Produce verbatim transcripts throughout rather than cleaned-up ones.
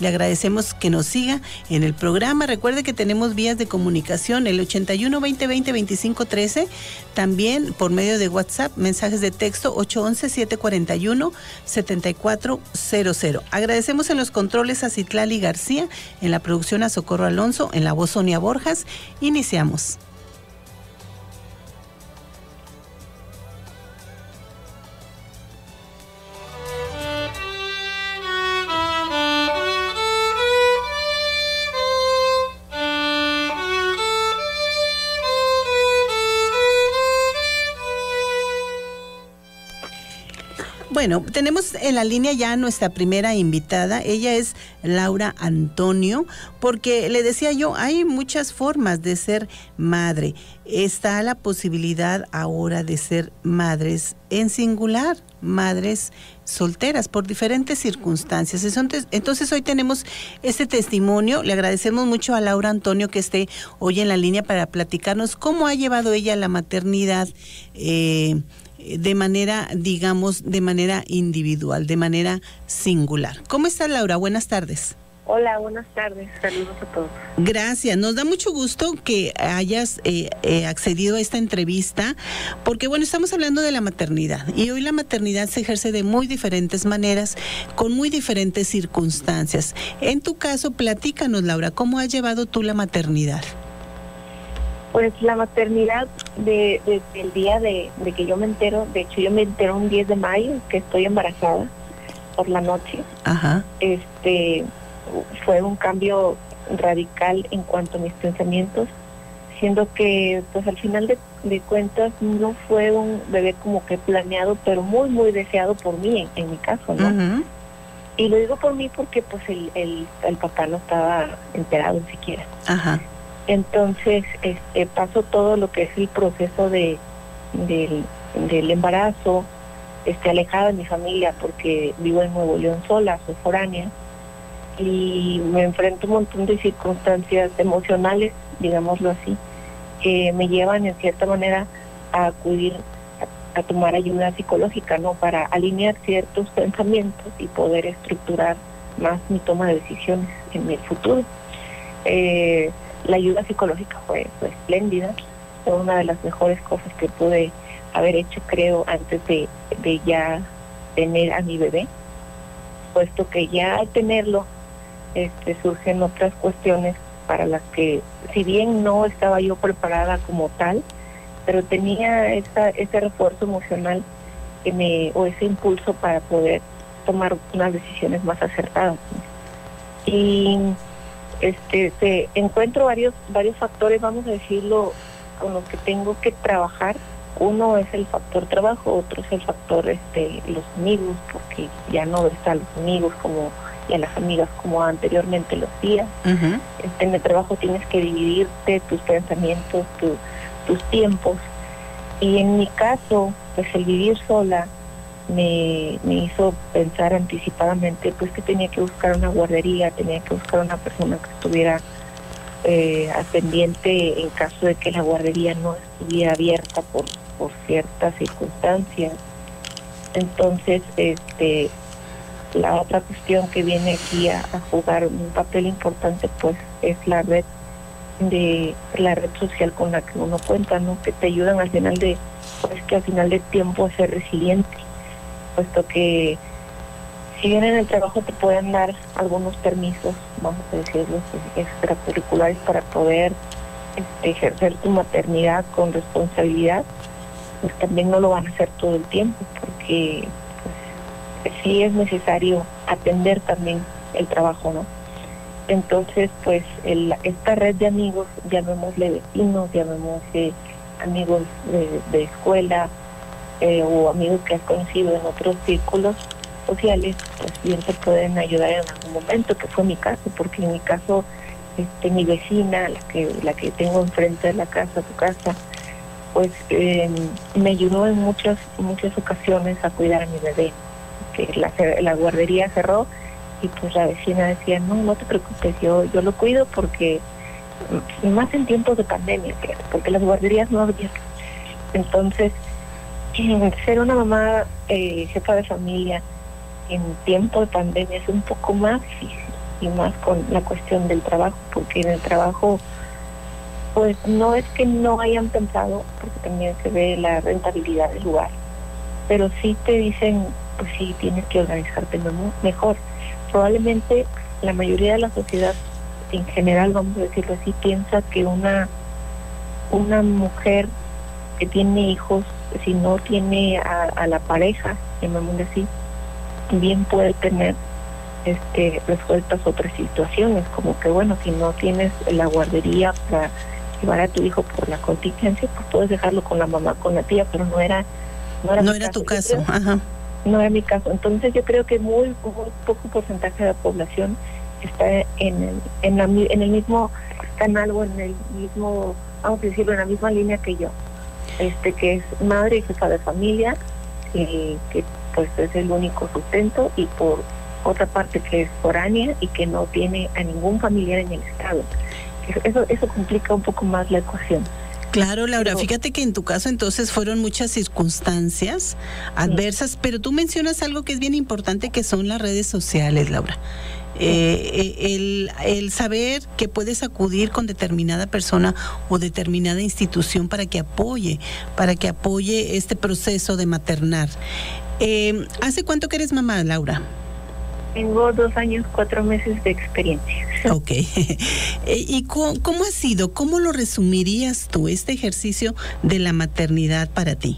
Le agradecemos que nos siga en el programa. Recuerde que tenemos vías de comunicación, el ochenta y uno, veinte, veinte, veinticinco, trece, también por medio de WhatsApp, mensajes de texto ocho once, siete cuarenta y uno, setenta y cuatro cero cero. Agradecemos en los controles a Citlali García, en la producción a Socorro Alonso, en la voz Sonia Borjas. Iniciamos. Bueno, tenemos en la línea ya nuestra primera invitada. Ella es Laura Antonio, porque le decía yo, hay muchas formas de ser madre. Está la posibilidad ahora de ser madres en singular, madres solteras por diferentes circunstancias. Entonces, entonces hoy tenemos este testimonio. Le agradecemos mucho a Laura Antonio que esté hoy en la línea para platicarnos cómo ha llevado ella la maternidad eh, de manera, digamos, de manera individual, de manera singular. ¿Cómo está, Laura? Buenas tardes. Hola, buenas tardes. Saludos a todos. Gracias. Nos da mucho gusto que hayas eh, eh, accedido a esta entrevista, porque, bueno, estamos hablando de la maternidad y hoy la maternidad se ejerce de muy diferentes maneras, con muy diferentes circunstancias. En tu caso, platícanos, Laura, ¿cómo has llevado tú la maternidad? Pues la maternidad, de, desde el día de, de que yo me entero, de hecho yo me entero un diez de mayo que estoy embarazada por la noche. Ajá. Este, fue un cambio radical en cuanto a mis pensamientos, siendo que pues al final de, de cuentas no fue un bebé como que planeado, pero muy muy deseado por mí, en, en mi caso, ¿no? Uh-huh. Y lo digo por mí porque pues el, el, el papá no estaba enterado ni siquiera. Ajá. Entonces este, pasó todo lo que es el proceso de del, del embarazo, este, alejada de mi familia porque vivo en Nuevo León sola, soy foránea, y me enfrento a un montón de circunstancias emocionales, digámoslo así, que me llevan en cierta manera a acudir a, a tomar ayuda psicológica, ¿no? Para alinear ciertos pensamientos y poder estructurar más mi toma de decisiones en el futuro. Eh, La ayuda psicológica fue, fue espléndida, fue una de las mejores cosas que pude haber hecho, creo, antes de, de ya tener a mi bebé, puesto que ya al tenerlo este, surgen otras cuestiones para las que, si bien no estaba yo preparada como tal, pero tenía esa, ese refuerzo emocional que me, o ese impulso para poder tomar unas decisiones más acertadas. Y Este, se, encuentro varios varios factores, vamos a decirlo, con los que tengo que trabajar. Uno es el factor trabajo, otro es el factor este los amigos, porque ya no ves a los amigos como y a las amigas como anteriormente lo hacía. Uh-huh. Este, en el trabajo tienes que dividirte tus pensamientos, tu, tus tiempos. Y en mi caso, pues el vivir sola Me, me hizo pensar anticipadamente pues que tenía que buscar una guardería, tenía que buscar una persona que estuviera eh, al pendiente en caso de que la guardería no estuviera abierta por, por ciertas circunstancias. Entonces, este la otra cuestión que viene aquí a, a jugar un papel importante pues es la red de la red social con la que uno cuenta, ¿no? Que te ayudan al final de pues que al final del tiempo a ser resiliente, puesto que si bien en el trabajo te pueden dar algunos permisos, vamos a decirlo, extracurriculares para poder este, ejercer tu maternidad con responsabilidad, pues también no lo van a hacer todo el tiempo, porque pues, sí es necesario atender también el trabajo, ¿no? Entonces, pues el, esta red de amigos, llamémosle vecinos, llamémosle amigos de, de escuela, Eh, o amigos que has conocido en otros círculos sociales, pues bien te pueden ayudar en algún momento, que fue mi caso, porque en mi caso este mi vecina, la que la que tengo enfrente de la casa, tu casa, pues eh, me ayudó en muchas muchas ocasiones a cuidar a mi bebé, que la, la guardería cerró y pues la vecina decía, no, no te preocupes, yo yo lo cuido porque, más en tiempos de pandemia, porque las guarderías no abrían. Entonces, ser una mamá eh, jefa de familia en tiempo de pandemia es un poco más difícil, y más con la cuestión del trabajo, porque en el trabajo pues no es que no hayan pensado, porque también se ve la rentabilidad del lugar, pero sí te dicen, pues sí, tienes que organizarte mejor. Probablemente la mayoría de la sociedad en general, vamos a decirlo así, piensa que una una mujer que tiene hijos, si no tiene a, a la pareja, llamémosle así, bien puede tener este resueltas otras situaciones, como que bueno, si no tienes la guardería para llevar a tu hijo por la contingencia, pues puedes dejarlo con la mamá, con la tía, pero no era no era, no era tu caso, creo, ajá. No era mi caso. Entonces yo creo que muy, muy poco porcentaje de la población está en el, en, la, en el mismo canal o en el mismo, vamos a decirlo, en la misma línea que yo, este que es madre y jefa de familia, eh, que pues es el único sustento, y por otra parte que es foránea y que no tiene a ningún familiar en el estado. Eso, eso complica un poco más la ecuación. Claro, Laura, pero, fíjate que en tu caso entonces fueron muchas circunstancias adversas, sí. Pero tú mencionas algo que es bien importante, que son las redes sociales, Laura. Eh, el, el saber que puedes acudir con determinada persona o determinada institución para que apoye, para que apoye este proceso de maternar. Eh, ¿Hace cuánto que eres mamá, Laura? Tengo dos años, cuatro meses de experiencia. Ok. ¿Y cómo, cómo ha sido? ¿Cómo lo resumirías tú, este ejercicio de la maternidad para ti?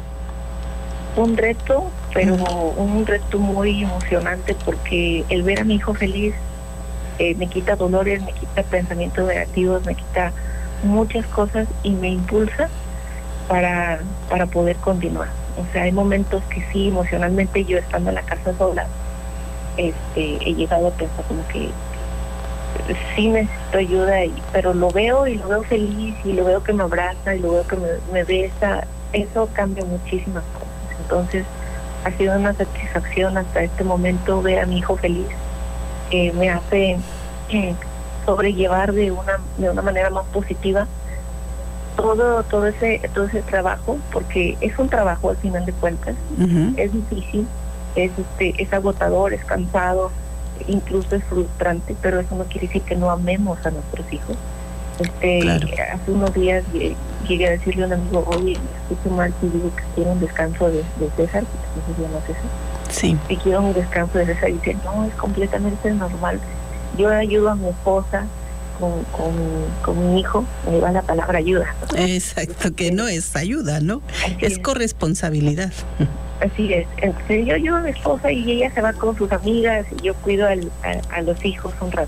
Un reto, pero uh-huh. un reto muy emocionante, porque el ver a mi hijo feliz eh, me quita dolores, me quita pensamientos negativos, me quita muchas cosas y me impulsa para, para poder continuar. O sea, hay momentos que sí, emocionalmente, yo estando en la casa sola, este he llegado a pensar como que sí necesito ayuda, y, pero lo veo y lo veo feliz y lo veo que me abraza y lo veo que me, me besa. Eso cambia muchísimas cosas. Entonces ha sido una satisfacción hasta este momento ver a mi hijo feliz. Eh, me hace eh, sobrellevar de una de una manera más positiva todo todo ese todo ese trabajo, porque es un trabajo al final de cuentas. Uh-huh. Es difícil, es este es agotador, es cansado, incluso es frustrante, pero eso no quiere decir que no amemos a nuestros hijos. Este claro. Hace unos días llegué a decirle a un amigo, oye, me escucho mal si digo que quiero un descanso de, de César, porque no se llama César. Sí. Y quiero un descanso de César, y dice, no, es completamente normal. Yo ayudo a mi esposa con, con, con mi hijo, me va la palabra ayuda, ¿no? Exacto, que no es ayuda, ¿no? Es, es corresponsabilidad. Así es. Entonces yo ayudo a mi esposa y ella se va con sus amigas y yo cuido al, a, a los hijos un rato.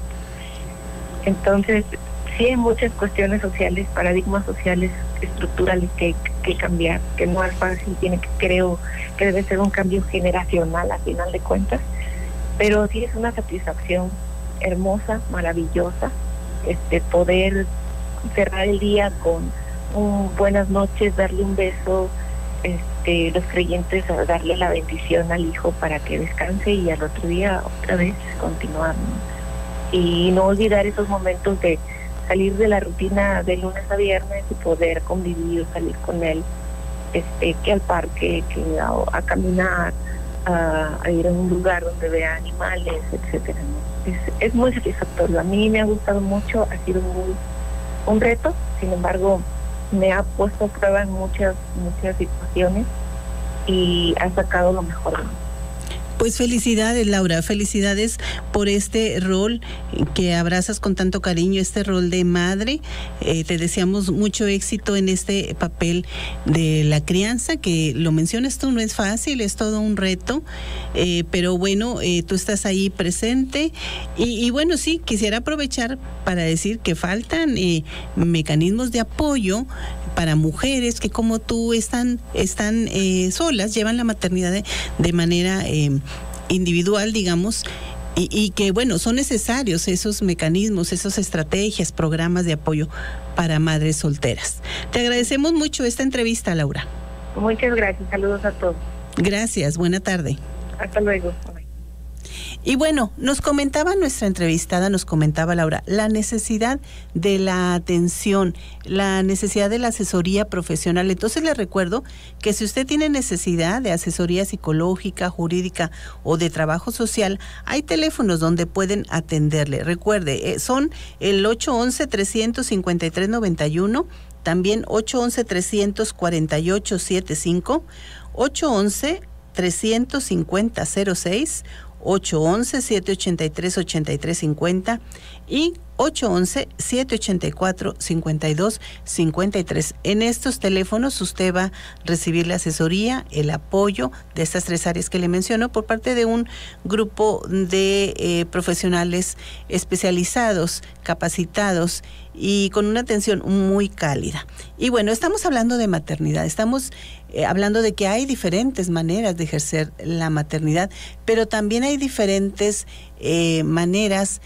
Entonces, sí hay muchas cuestiones sociales, paradigmas sociales, estructurales que hay que cambiar, que no es fácil, tiene que, creo que debe ser un cambio generacional a final de cuentas, pero sí es una satisfacción hermosa, maravillosa, este poder cerrar el día con un buenas noches, darle un beso, este los creyentes a darle la bendición al hijo para que descanse y al otro día otra vez continuar, ¿no? Y no olvidar esos momentos de salir de la rutina de lunes a viernes y poder convivir, salir con él, este que al parque, que a, a caminar, a, a ir a un lugar donde vea animales, etcétera, ¿no? Es, es muy satisfactorio. A mí me ha gustado mucho, ha sido muy un reto, sin embargo me ha puesto a prueba en muchas muchas situaciones y ha sacado lo mejor de mí. Pues felicidades, Laura, felicidades por este rol que abrazas con tanto cariño, este rol de madre. Eh, te deseamos mucho éxito en este papel de la crianza, que lo mencionas tú, no es fácil, es todo un reto, eh, pero bueno, eh, tú estás ahí presente y, y bueno, sí, quisiera aprovechar para decir que faltan eh, mecanismos de apoyo para mujeres que como tú están están eh, solas, llevan la maternidad de, de manera eh, individual, digamos, y, y que bueno, son necesarios esos mecanismos, esas estrategias, programas de apoyo para madres solteras. Te agradecemos mucho esta entrevista, Laura. Muchas gracias, saludos a todos. Gracias, buena tarde. Hasta luego. Y bueno, nos comentaba nuestra entrevistada, nos comentaba Laura, la necesidad de la atención, la necesidad de la asesoría profesional. Entonces le recuerdo que si usted tiene necesidad de asesoría psicológica, jurídica o de trabajo social, hay teléfonos donde pueden atenderle. Recuerde, eh, son el ocho once, trescientos cincuenta y tres noventa y uno, también ocho once, trescientos cuarenta y ocho setenta y cinco, ocho once, trescientos cincuenta cero seis, ocho once, siete ochenta y tres, ochenta y tres cincuenta y ocho once, siete ochenta y cuatro, cincuenta y dos cincuenta y tres. En estos teléfonos usted va a recibir la asesoría, el apoyo de estas tres áreas que le menciono por parte de un grupo de eh, profesionales especializados, capacitados y con una atención muy cálida. Y bueno, estamos hablando de maternidad, estamos eh, hablando de que hay diferentes maneras de ejercer la maternidad, pero también hay diferentes eh, maneras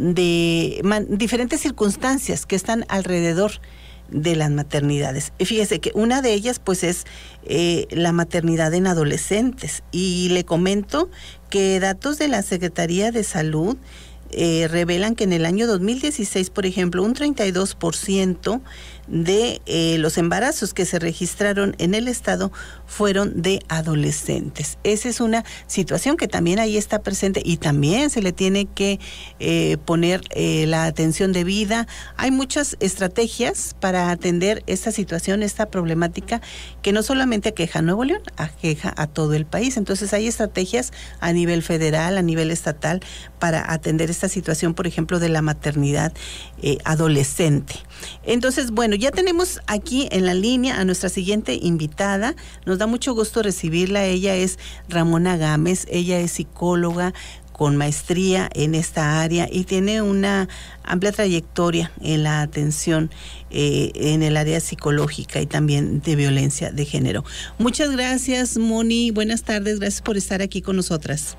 de man, diferentes circunstancias que están alrededor de las maternidades. Fíjese que una de ellas pues es eh, la maternidad en adolescentes, y le comento que datos de la Secretaría de Salud eh, revelan que en el año dos mil dieciséis, por ejemplo, un treinta y dos por ciento de eh, los embarazos que se registraron en el estado fueron de adolescentes. Esa es una situación que también ahí está presente y también se le tiene que eh, poner eh, la atención debida. Hay muchas estrategias para atender esta situación, esta problemática que no solamente aqueja a Nuevo León, aqueja a todo el país. Entonces hay estrategias a nivel federal, a nivel estatal para atender esta situación, por ejemplo, de la maternidad eh, adolescente. Entonces, bueno, ya tenemos aquí en la línea a nuestra siguiente invitada. Nos da mucho gusto recibirla. Ella es Ramona Gámez. Ella es psicóloga con maestría en esta área y tiene una amplia trayectoria en la atención eh, en el área psicológica y también de violencia de género. Muchas gracias, Moni. Buenas tardes. Gracias por estar aquí con nosotras.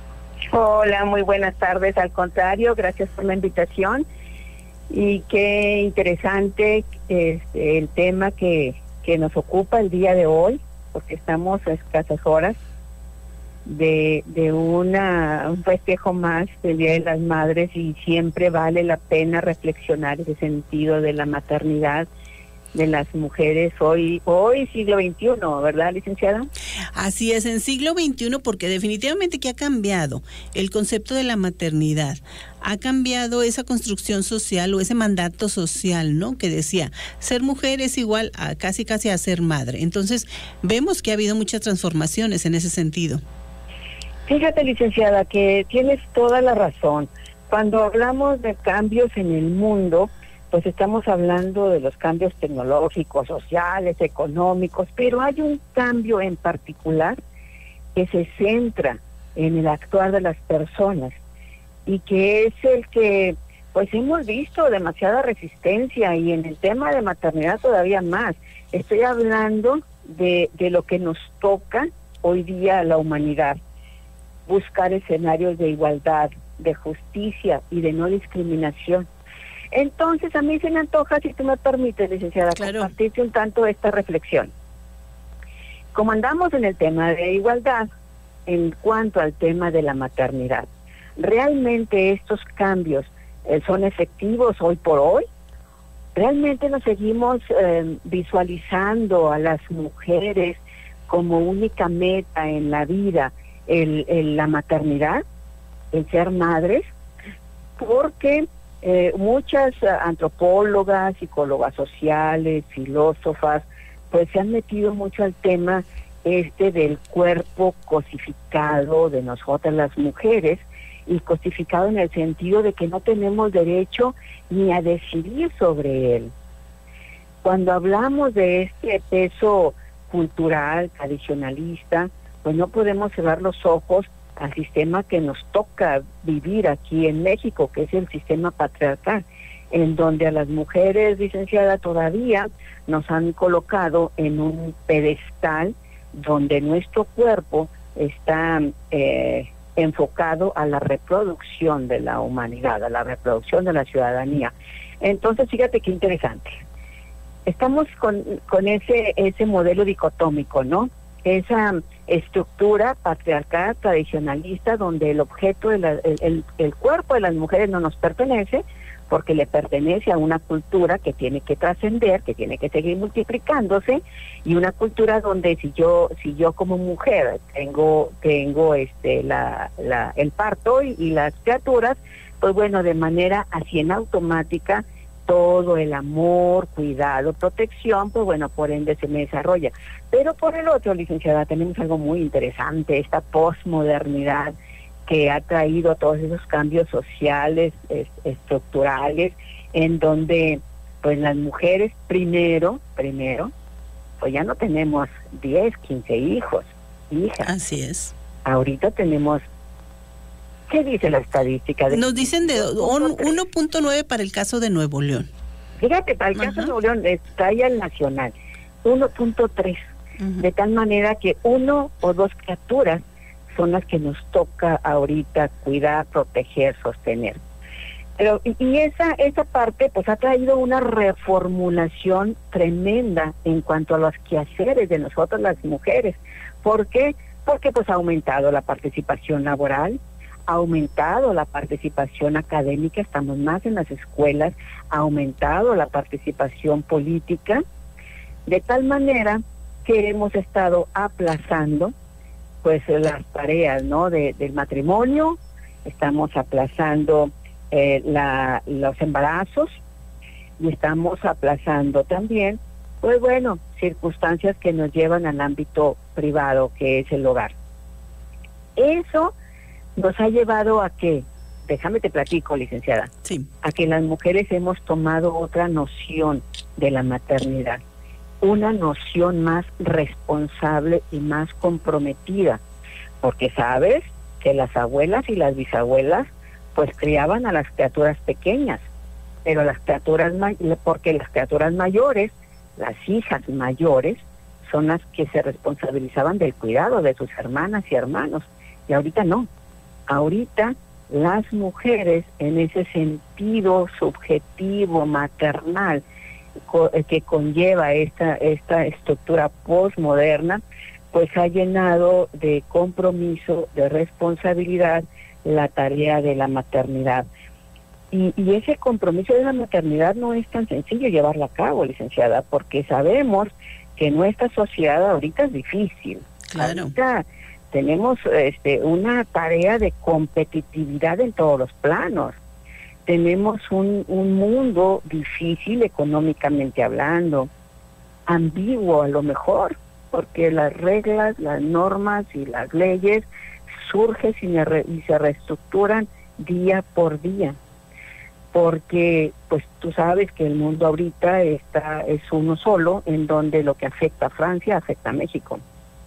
Hola, muy buenas tardes. Al contrario, gracias por la invitación. Y qué interesante es el tema que, que nos ocupa el día de hoy, porque estamos a escasas horas de, de una, un festejo más del Día de las Madres, y siempre vale la pena reflexionar ese sentido de la maternidad de las mujeres hoy, hoy siglo veintiuno, ¿verdad, licenciada? Así es, en siglo veintiuno, porque definitivamente que ha cambiado el concepto de la maternidad, ha cambiado esa construcción social o ese mandato social, ¿no? Que decía, ser mujer es igual a casi casi a ser madre. Entonces, vemos que ha habido muchas transformaciones en ese sentido. Fíjate, licenciada, que tienes toda la razón. Cuando hablamos de cambios en el mundo, pues estamos hablando de los cambios tecnológicos, sociales, económicos, pero hay un cambio en particular que se centra en el actuar de las personas y que es el que pues hemos visto demasiada resistencia, y en el tema de maternidad todavía más. Estoy hablando de, de lo que nos toca hoy día a la humanidad: buscar escenarios de igualdad, de justicia y de no discriminación. Entonces, a mí se me antoja, si tú me permites, licenciada, claro, compartirte un tanto esta reflexión. Como andamos en el tema de igualdad, en cuanto al tema de la maternidad, ¿realmente estos cambios eh, son efectivos hoy por hoy? ¿Realmente nos seguimos eh, visualizando a las mujeres como única meta en la vida, el, el, la maternidad, el ser madres? Porque Eh, muchas uh, antropólogas, psicólogas sociales, filósofas, pues se han metido mucho al tema este del cuerpo cosificado de nosotras las mujeres, y cosificado en el sentido de que no tenemos derecho ni a decidir sobre él. Cuando hablamos de este peso cultural, tradicionalista, pues no podemos cerrar los ojos al sistema que nos toca vivir aquí en México, que es el sistema patriarcal, en donde a las mujeres, licenciada, todavía nos han colocado en un pedestal donde nuestro cuerpo está eh, enfocado a la reproducción de la humanidad, a la reproducción de la ciudadanía. Entonces, fíjate qué interesante. Estamos con, con ese, ese modelo dicotómico, ¿no? Esa estructura patriarcal tradicionalista donde el objeto, de la, el, el, el cuerpo de las mujeres no nos pertenece, porque le pertenece a una cultura que tiene que trascender, que tiene que seguir multiplicándose, y una cultura donde si yo si yo como mujer tengo tengo este la, la el parto y, y las criaturas, pues bueno, de manera así en automática todo el amor, cuidado, protección, pues bueno, por ende se me desarrolla. Pero por el otro, licenciada, tenemos algo muy interesante, esta posmodernidad que ha traído todos esos cambios sociales, es, estructurales, en donde pues las mujeres primero, primero, pues ya no tenemos diez, quince hijos, hijas. Así es. Ahorita tenemos, ¿qué dice la estadística? De Nos dicen de uno punto nueve para el caso de Nuevo León. Fíjate, para el caso Ajá. de Nuevo León está ya el nacional, uno punto tres, uh-huh. de tal manera que uno o dos criaturas son las que nos toca ahorita cuidar, proteger, sostener. Pero y, y esa esa parte pues ha traído una reformulación tremenda en cuanto a los quehaceres de nosotras las mujeres. ¿Por qué? Porque pues ha aumentado la participación laboral, ha aumentado la participación académica, estamos más en las escuelas, ha aumentado la participación política, de tal manera que hemos estado aplazando pues las tareas, ¿no? De, del matrimonio, estamos aplazando eh, la, los embarazos y estamos aplazando también, pues bueno, circunstancias que nos llevan al ámbito privado, que es el hogar. Eso nos ha llevado a que, déjame te platico, licenciada, sí. a que las mujeres hemos tomado otra noción de la maternidad, una noción más responsable y más comprometida, porque sabes que las abuelas y las bisabuelas pues criaban a las criaturas pequeñas, pero las criaturas porque las criaturas mayores, las hijas mayores, son las que se responsabilizaban del cuidado de sus hermanas y hermanos, y ahorita no, ahorita las mujeres en ese sentido subjetivo, maternal, que conlleva esta esta estructura postmoderna, pues ha llenado de compromiso, de responsabilidad la tarea de la maternidad. Y, y ese compromiso de la maternidad no es tan sencillo llevarlo a cabo, licenciada, porque sabemos que nuestra sociedad ahorita es difícil. Claro. Ahorita tenemos este una tarea de competitividad en todos los planos. Tenemos un, un mundo difícil económicamente hablando, ambiguo a lo mejor, porque las reglas, las normas y las leyes surgen y, re, y se reestructuran día por día, porque pues tú sabes que el mundo ahorita está es uno solo, en donde lo que afecta a Francia afecta a México,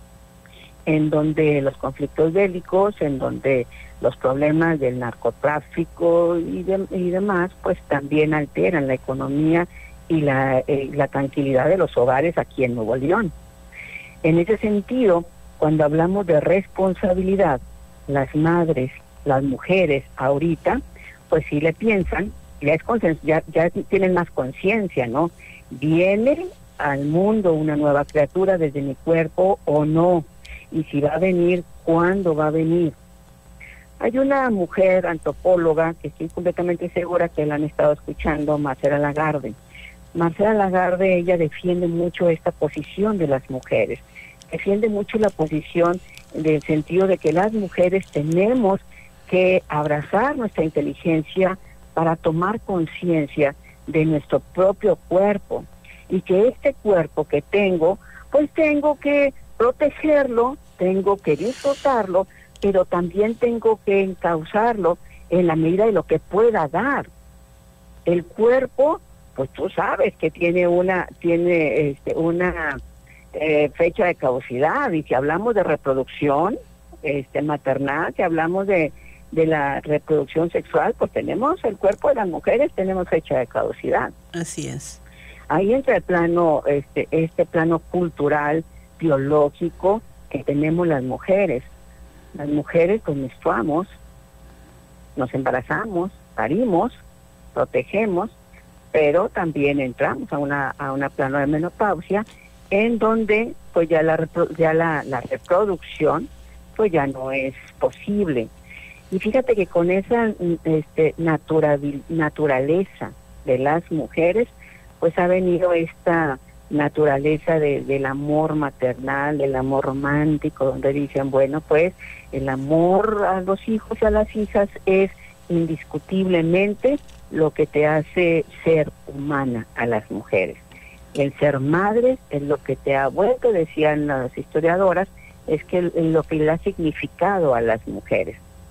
en donde los conflictos bélicos, en donde los problemas del narcotráfico y, de, y demás, pues también alteran la economía y la, eh, la tranquilidad de los hogares aquí en Nuevo León. En ese sentido, cuando hablamos de responsabilidad, las madres, las mujeres ahorita, pues sí le piensan, ya, es ya, ya tienen más conciencia, ¿no? ¿Viene al mundo una nueva criatura desde mi cuerpo o no? Y si va a venir, ¿cuándo va a venir? Hay una mujer antropóloga que estoy completamente segura que la han estado escuchando, Marcela Lagarde. Marcela Lagarde, ella defiende mucho esta posición de las mujeres, defiende mucho la posición del sentido de que las mujeres tenemos que abrazar nuestra inteligencia para tomar conciencia de nuestro propio cuerpo, y que este cuerpo que tengo, pues tengo que protegerlo, tengo que disfrutarlo, pero también tengo que encauzarlo en la medida de lo que pueda dar. El cuerpo, pues tú sabes que tiene una tiene este, una eh, fecha de caducidad, y si hablamos de reproducción este maternal, si hablamos de, de la reproducción sexual, pues tenemos el cuerpo de las mujeres, tenemos fecha de caducidad. Así es. Ahí entra el plano, este, este plano cultural, biológico que tenemos las mujeres. Las mujeres pues menstruamos, nos embarazamos, parimos, protegemos, pero también entramos a una a una plano de menopausia, en donde pues ya la ya la, la reproducción pues ya no es posible. Y fíjate que con esa este, natural, naturaleza de las mujeres, pues ha venido esta naturaleza de, del amor maternal, del amor romántico, donde dicen, bueno, pues el amor a los hijos y a las hijas es indiscutiblemente lo que te hace ser humana a las mujeres. El ser madre es lo que te ha vuelto, decían las historiadoras, es que lo que le ha significado a las mujeres.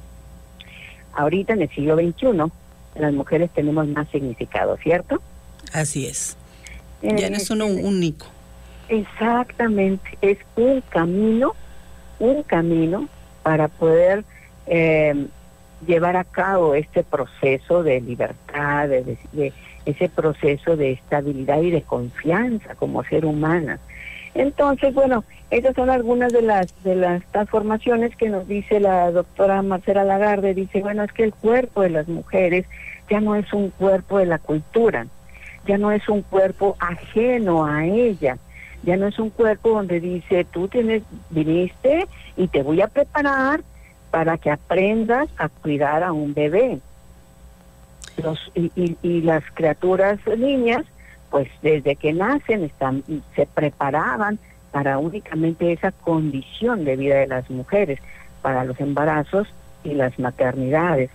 Ahorita en el siglo veintiuno, las mujeres tenemos más significado, ¿cierto? Así es. Ya no es uno único. Exactamente, es un camino, un camino para poder eh, llevar a cabo este proceso de libertad, de, de, de ese proceso de estabilidad y de confianza como ser humana. Entonces, bueno, esas son algunas de las de las transformaciones que nos dice la doctora Marcela Lagarde. Dice, bueno, es que el cuerpo de las mujeres ya no es un cuerpo de la cultura, ya no es un cuerpo ajeno a ella, ya no es un cuerpo donde dice, tú tienes, viniste y te voy a preparar para que aprendas a cuidar a un bebé. Los, y, y, y las criaturas niñas, pues desde que nacen están, se preparaban para únicamente esa condición de vida de las mujeres, para los embarazos y las maternidades.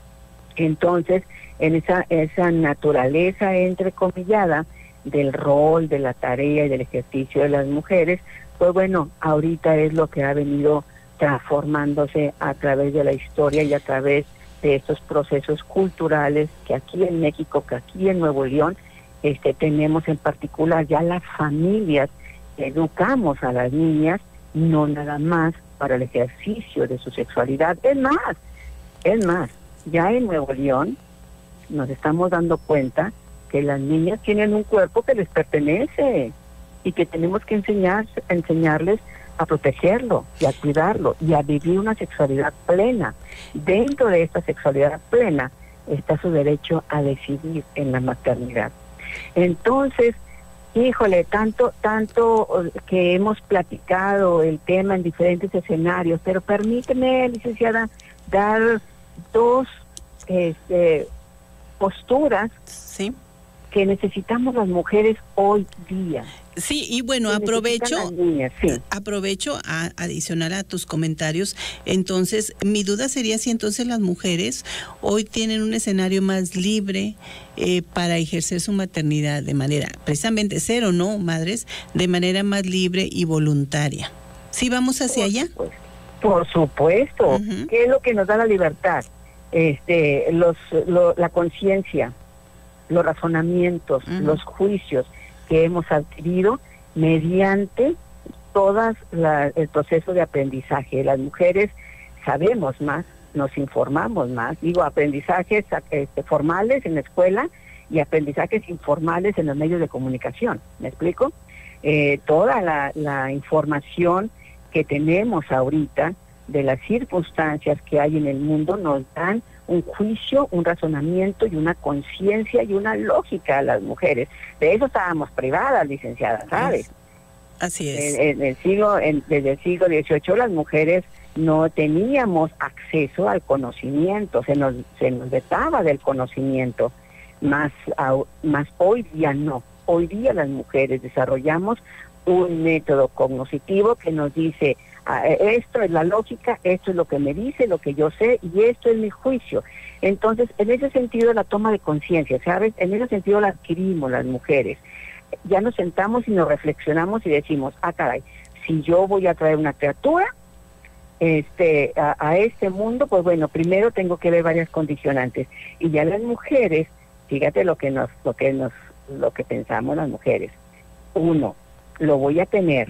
Entonces, en esa, esa naturaleza entrecomillada del rol, de la tarea y del ejercicio de las mujeres, pues bueno, ahorita es lo que ha venido transformándose a través de la historia y a través de estos procesos culturales que aquí en México, que aquí en Nuevo León, este tenemos en particular ya las familias, educamos a las niñas, no nada más para el ejercicio de su sexualidad, es más, es más, ya en Nuevo León nos estamos dando cuenta que las niñas tienen un cuerpo que les pertenece y que tenemos que enseñar, enseñarles a protegerlo y a cuidarlo y a vivir una sexualidad plena. Dentro de esta sexualidad plena está su derecho a decidir en la maternidad. Entonces, híjole, tanto, tanto que hemos platicado el tema en diferentes escenarios, pero permíteme, licenciada, dar dos este, posturas sí. que necesitamos las mujeres hoy día. Sí, y bueno, aprovecho, niñas, sí. aprovecho a adicionar a tus comentarios. Entonces, mi duda sería si entonces las mujeres hoy tienen un escenario más libre eh, para ejercer su maternidad de manera, precisamente ser o no madres, de manera más libre y voluntaria. ¿Sí vamos hacia Por allá? Supuesto. Por supuesto. Uh-huh. ¿Qué es lo que nos da la libertad? Este, los, lo, la conciencia, los razonamientos, uh-huh. los juicios que hemos adquirido mediante todo el proceso de aprendizaje. Las mujeres sabemos más, nos informamos más, digo, aprendizajes este, formales en la escuela y aprendizajes informales en los medios de comunicación, ¿me explico? Eh, toda la, la información que tenemos ahorita de las circunstancias que hay en el mundo nos dan un juicio, un razonamiento y una conciencia y una lógica a las mujeres. De eso estábamos privadas, licenciada, ¿sabes? Así es. En, en el siglo, en, desde el siglo dieciocho las mujeres no teníamos acceso al conocimiento, se nos, se nos vetaba del conocimiento, más, a, más hoy día no. Hoy día las mujeres desarrollamos un método cognitivo que nos dice, esto es la lógica, esto es lo que me dice, lo que yo sé, y esto es mi juicio. Entonces, en ese sentido, la toma de conciencia, ¿sabes? En ese sentido la adquirimos las mujeres. Ya nos sentamos y nos reflexionamos y decimos, ah, caray, si yo voy a traer una criatura este, a, a este mundo, pues bueno, primero tengo que ver varias condicionantes. Y ya las mujeres, fíjate lo que nos, lo que nos, lo que pensamos las mujeres. Uno, lo voy a tener.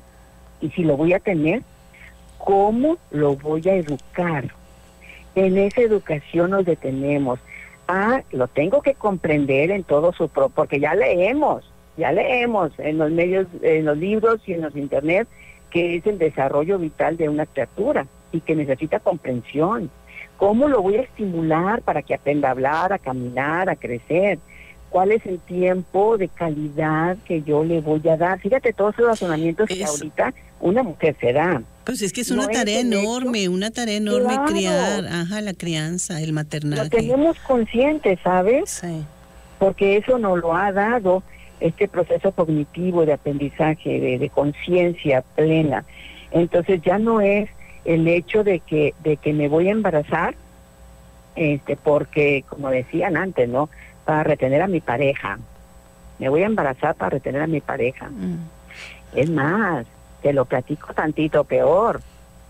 Y si lo voy a tener, ¿cómo lo voy a educar? En esa educación nos detenemos. Ah, lo tengo que comprender en todo su pro, porque ya leemos, ya leemos en los medios, en los libros y en los internet que es el desarrollo vital de una criatura y que necesita comprensión. ¿Cómo lo voy a estimular para que aprenda a hablar, a caminar, a crecer? ¿Cuál es el tiempo de calidad que yo le voy a dar? Fíjate todos esos razonamientos que ahorita una mujer se da. Pues es que es una no tarea es enorme, hecho. una tarea enorme claro. criar, ajá, la crianza, el maternaje. Lo tenemos consciente, ¿sabes? Sí. Porque eso nos lo ha dado este proceso cognitivo de aprendizaje, de, de conciencia plena. Entonces ya no es el hecho de que de que me voy a embarazar, este, porque como decían antes, ¿no? Para retener a mi pareja. Me voy a embarazar para retener a mi pareja. Mm. Es más, te lo platico tantito peor.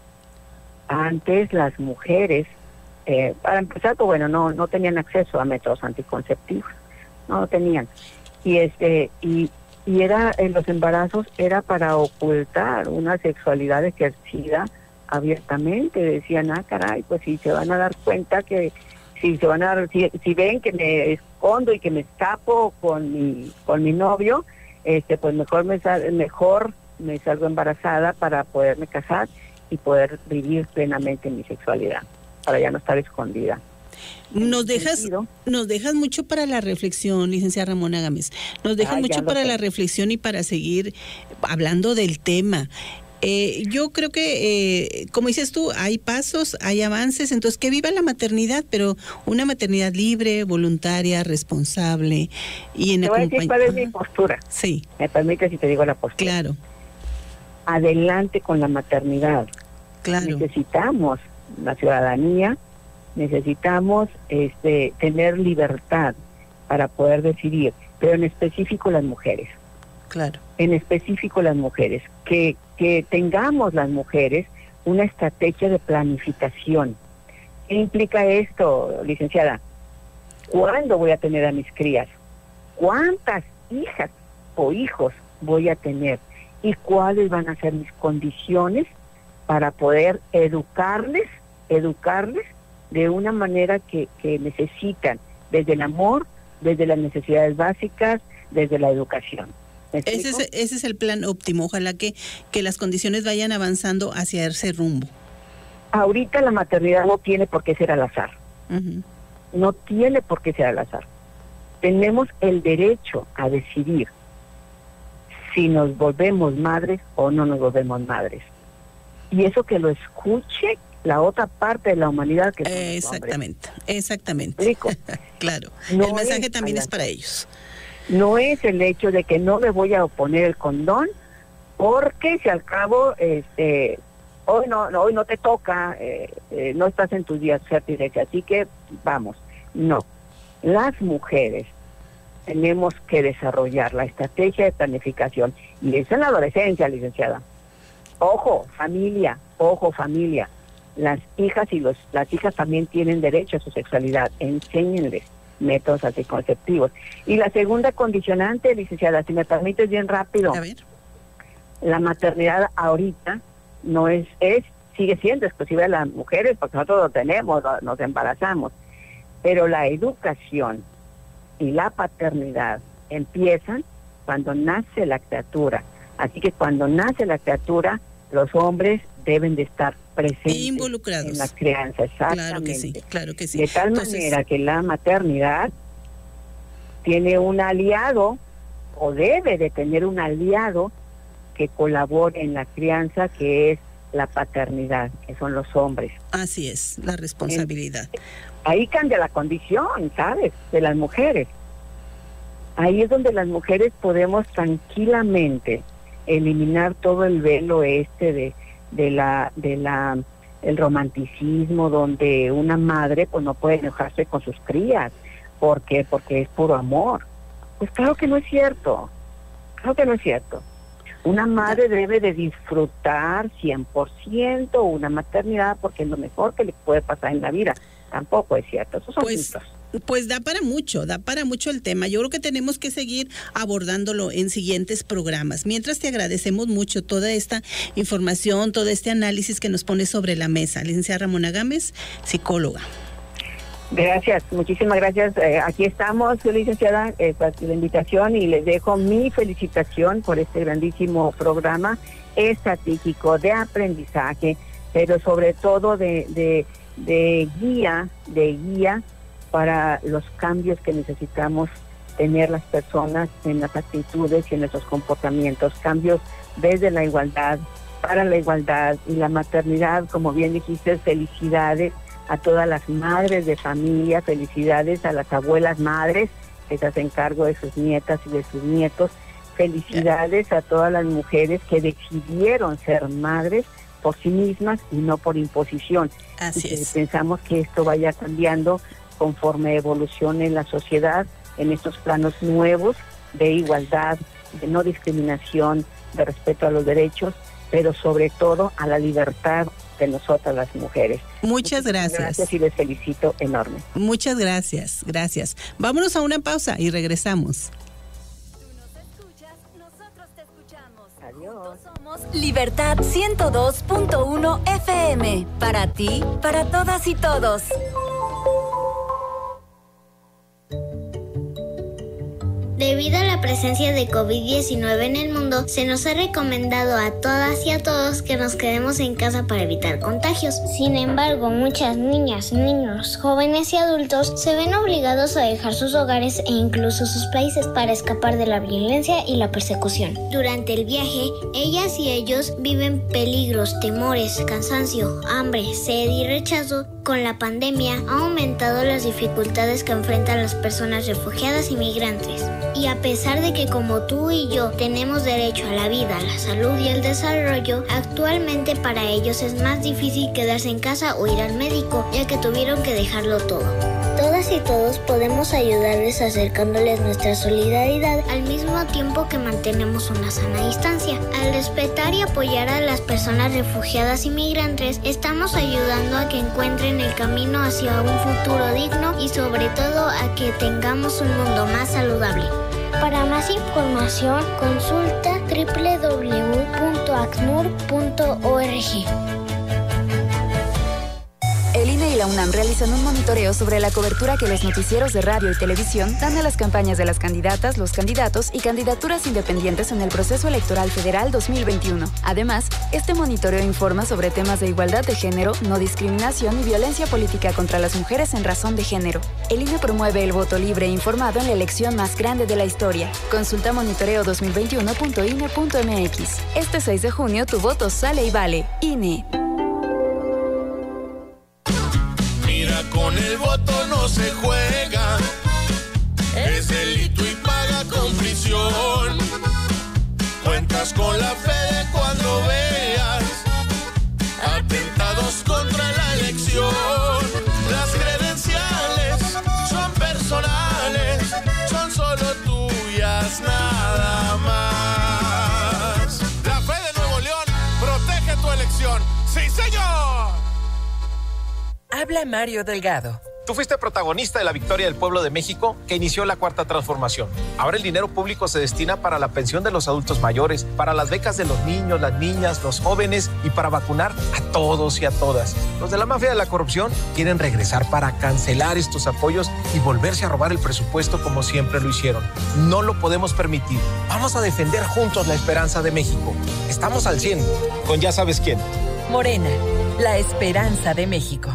Antes las mujeres, eh, para empezar, pues bueno, no no tenían acceso a métodos anticonceptivos, no lo tenían. Y este y y era en los embarazos era para ocultar una sexualidad ejercida abiertamente. Decían, ah, caray, pues si se van a dar cuenta que si se van a dar, si, si ven que me escondo y que me escapo con mi con mi novio, este pues mejor me sal, mejor me salgo embarazada para poderme casar y poder vivir plenamente mi sexualidad, para ya no estar escondida. Nos dejas, nos dejas mucho para la reflexión, licenciada Ramona Gámez. Nos dejas ah, mucho para sé. la reflexión y para seguir hablando del tema. Eh, yo creo que, eh, como dices tú, hay pasos, hay avances, entonces que viva la maternidad, pero una maternidad libre, voluntaria, responsable y en acompañamiento. Te voy a decir cuál es mi postura. Sí. Me permite si te digo la postura. Claro. Adelante con la maternidad. Claro. Necesitamos la ciudadanía, necesitamos este tener libertad para poder decidir, pero en específico las mujeres. Claro. En específico las mujeres, que, que tengamos las mujeres una estrategia de planificación. ¿Qué implica esto, licenciada? ¿Cuándo voy a tener a mis crías? ¿Cuántas hijas o hijos voy a tener? ¿Y cuáles van a ser mis condiciones para poder educarles, educarles de una manera que, que necesitan, desde el amor, desde las necesidades básicas, desde la educación? Ese es, ese es el plan óptimo. Ojalá que, que las condiciones vayan avanzando hacia ese rumbo. Ahorita la maternidad no tiene por qué ser al azar. Uh-huh. No tiene por qué ser al azar. Tenemos el derecho a decidir si nos volvemos madres o no nos volvemos madres. Y eso que lo escuche la otra parte de la humanidad que eh, exactamente, hombres. exactamente. Claro. No el mensaje es también es para ellos. No es el hecho de que no me voy a oponer el condón, porque si al cabo, este, hoy no, no hoy no te toca, eh, eh, no estás en tus días fértiles, así que vamos. No, las mujeres tenemos que desarrollar la estrategia de planificación, y eso en la adolescencia, licenciada. Ojo, familia, ojo, familia. Las hijas y los las hijas también tienen derecho a su sexualidad. Enséñenles métodos anticonceptivos. Y la segunda condicionante, licenciada, si me permites bien rápido. A ver. La maternidad ahorita no es, es sigue siendo exclusiva de las mujeres, porque nosotros lo tenemos, nos embarazamos. Pero la educación y la paternidad empiezan cuando nace la criatura. Así que cuando nace la criatura, los hombres deben de estar presentes involucrados en la crianza, exactamente. Claro que sí, claro que sí. De tal Entonces, manera que la maternidad tiene un aliado, o debe de tener un aliado que colabore en la crianza, que es la paternidad, que son los hombres. Así es, la responsabilidad. En, ahí cambia la condición, ¿sabes?, de las mujeres. Ahí es donde las mujeres podemos tranquilamente eliminar todo el velo este de de la de la el romanticismo, donde una madre pues no puede enojarse con sus crías. ¿Por qué? Porque es puro amor. Pues claro que no es cierto. Claro que no es cierto. Una madre debe de disfrutar cien por ciento una maternidad, porque es lo mejor que le puede pasar en la vida. Tampoco es cierto. Esos son pues, mitos. Pues da para mucho, da para mucho el tema. Yo creo que tenemos que seguir abordándolo en siguientes programas. Mientras, te agradecemos mucho toda esta información, todo este análisis que nos pone sobre la mesa. Licenciada Ramona Gámez, psicóloga. Gracias, muchísimas gracias. Eh, aquí estamos, licenciada, eh, para la invitación, y les dejo mi felicitación por este grandísimo programa estratégico de aprendizaje, pero sobre todo de, de, de guía, de guía para los cambios que necesitamos tener las personas en las actitudes y en nuestros comportamientos, cambios desde la igualdad, para la igualdad y la maternidad, como bien dijiste, felicidades a todas las madres de familia, felicidades a las abuelas madres que se hacen cargo de sus nietas y de sus nietos, felicidades a todas las mujeres que decidieron ser madres por sí mismas y no por imposición. Así y es. Pensamos que esto vaya cambiando conforme evolucione la sociedad en estos planos nuevos de igualdad, de no discriminación, de respeto a los derechos, pero sobre todo a la libertad de nosotras las mujeres. Muchas gracias. Gracias y les felicito enorme. Muchas gracias, gracias. Vámonos a una pausa y regresamos. Adiós. Somos Libertad ciento dos punto uno F M. Para ti, para todas y todos. Debido a la presencia de COVID diecinueve en el mundo, se nos ha recomendado a todas y a todos que nos quedemos en casa para evitar contagios. Sin embargo, muchas niñas, niños, jóvenes y adultos se ven obligados a dejar sus hogares e incluso sus países para escapar de la violencia y la persecución. Durante el viaje, ellas y ellos viven peligros, temores, cansancio, hambre, sed y rechazo. Con la pandemia ha aumentado las dificultades que enfrentan las personas refugiadas y migrantes. Y a pesar de que como tú y yo tenemos derecho a la vida, la salud y el desarrollo, actualmente para ellos es más difícil quedarse en casa o ir al médico, ya que tuvieron que dejarlo todo. Todas y todos podemos ayudarles acercándoles nuestra solidaridad al mismo tiempo que mantenemos una sana distancia. Al respetar y apoyar a las personas refugiadas y migrantes, estamos ayudando a que encuentren el camino hacia un futuro digno y sobre todo a que tengamos un mundo más saludable. Para más información, consulta doble u doble u doble u punto acnur punto org. El I N E y la UNAM realizan un monitoreo sobre la cobertura que los noticieros de radio y televisión dan a las campañas de las candidatas, los candidatos y candidaturas independientes en el proceso electoral federal dos mil veintiuno. Además, este monitoreo informa sobre temas de igualdad de género, no discriminación y violencia política contra las mujeres en razón de género. El I N E promueve el voto libre e informado en la elección más grande de la historia. Consulta monitoreo dos mil veintiuno punto i n e punto m x. Este seis de junio tu voto sale y vale. I N E. Con el voto no se juega, es delito y paga con prisión. Cuentas con la fe de cuando veas atentados contra la elección. Las credenciales son personales, son solo tuyas, nada más. La fe de Nuevo León protege tu elección. ¡Sí, señor! Habla Mario Delgado. Tú fuiste protagonista de la victoria del pueblo de México que inició la Cuarta Transformación. Ahora el dinero público se destina para la pensión de los adultos mayores, para las becas de los niños, las niñas, los jóvenes y para vacunar a todos y a todas. Los de la mafia de la corrupción quieren regresar para cancelar estos apoyos y volverse a robar el presupuesto como siempre lo hicieron. No lo podemos permitir. Vamos a defender juntos la esperanza de México. Estamos al cien con ya sabes quién. Morena, la esperanza de México.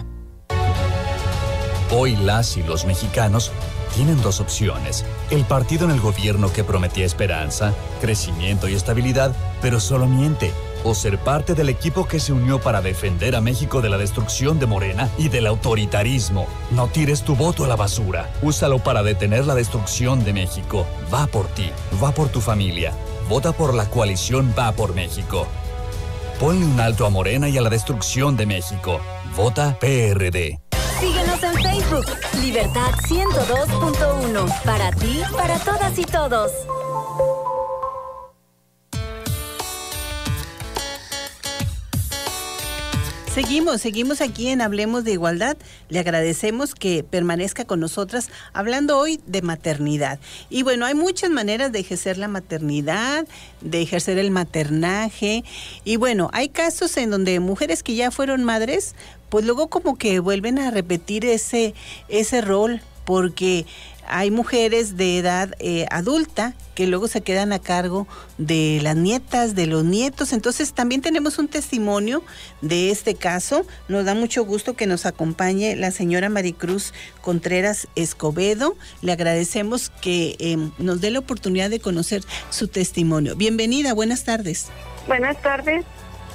Hoy las y los mexicanos tienen dos opciones. El partido en el gobierno que prometía esperanza, crecimiento y estabilidad, pero solo miente. O ser parte del equipo que se unió para defender a México de la destrucción de Morena y del autoritarismo. No tires tu voto a la basura. Úsalo para detener la destrucción de México. Va por ti, va por tu familia. Vota por la coalición Va por México. Ponle un alto a Morena y a la destrucción de México. Vota P R D. Síguenos en Facebook, Libertad ciento dos punto uno. Para ti, para todas y todos. Seguimos, seguimos aquí en Hablemos de Igualdad. Le agradecemos que permanezca con nosotras hablando hoy de maternidad. Y bueno, hay muchas maneras de ejercer la maternidad, de ejercer el maternaje. Y bueno, hay casos en donde mujeres que ya fueron madres, pues luego como que vuelven a repetir ese, ese rol, porque hay mujeres de edad eh, adulta que luego se quedan a cargo de las nietas, de los nietos. Entonces también tenemos un testimonio de este caso. Nos da mucho gusto que nos acompañe la señora Maricruz Contreras Escobedo. Le agradecemos que eh, nos dé la oportunidad de conocer su testimonio. Bienvenida, buenas tardes. Buenas tardes.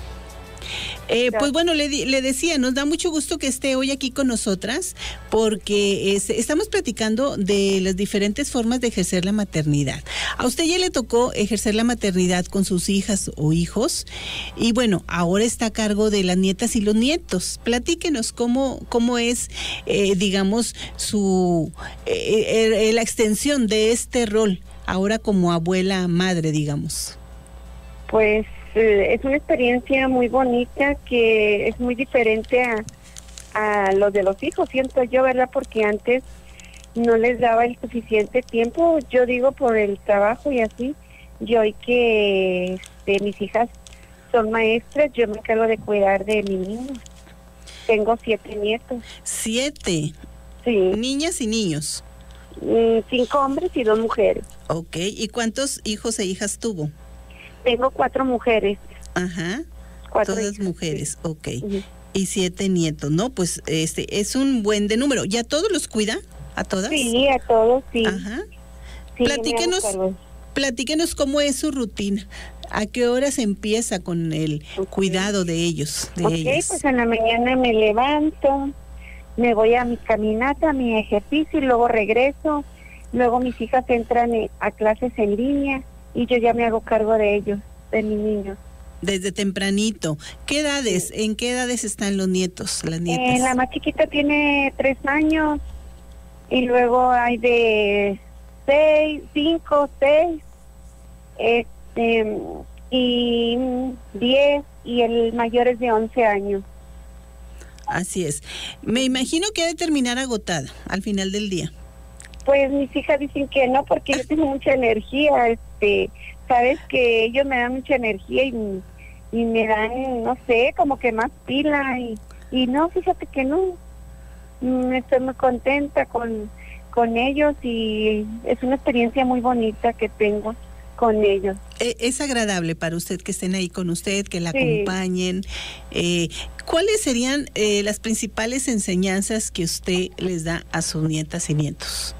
Eh, pues bueno, le, le decía, nos da mucho gusto que esté hoy aquí con nosotras porque es, estamos platicando de las diferentes formas de ejercer la maternidad. A usted ya le tocó ejercer la maternidad con sus hijas o hijos y bueno, ahora está a cargo de las nietas y los nietos. Platíquenos cómo, cómo es, eh, digamos, su eh, eh, la extensión de este rol ahora como abuela madre, digamos. Pues es una experiencia muy bonita que es muy diferente a, a los de los hijos, siento yo, ¿verdad? Porque antes no les daba el suficiente tiempo, yo digo por el trabajo y así. Yo hoy que este, mis hijas son maestras, yo me encargo de cuidar de mi niño. Tengo siete nietos. ¿Siete? Sí. ¿Niñas y niños? Mm, cinco hombres y dos mujeres. Ok, ¿y cuántos hijos e hijas tuvo? Tengo cuatro mujeres. Ajá, cuatro todas hijas, mujeres, sí. ok. Uh-huh. Y siete nietos, ¿no? Pues este es un buen de número. ¿Ya todos los cuida? ¿A todas? Sí, a todos, sí. Ajá. Sí, platíquenos, platíquenos cómo es su rutina. ¿A qué horas empieza con el okay. cuidado de ellos? De ok, ellos? Pues en la mañana me levanto, me voy a mi caminata, a mi ejercicio y luego regreso. Luego mis hijas entran a clases en línea y yo ya me hago cargo de ellos, de mis niños. Desde tempranito. ¿Qué edades? Sí. ¿En qué edades están los nietos, las nietas? Eh, la más chiquita tiene tres años y luego hay de seis, cinco, seis, este, y diez y el mayor es de once años. Así es. Me imagino que ha de terminar agotada al final del día. Pues mis hijas dicen que no, porque yo tengo mucha energía, este, sabes que ellos me dan mucha energía y, y me dan, no sé, como que más pila y, y no, fíjate que no, estoy muy contenta con, con ellos y es una experiencia muy bonita que tengo con ellos. Es agradable para usted que estén ahí con usted, que la sí. acompañen. Eh, ¿Cuáles serían eh, las principales enseñanzas que usted les da a sus nietas y nietos?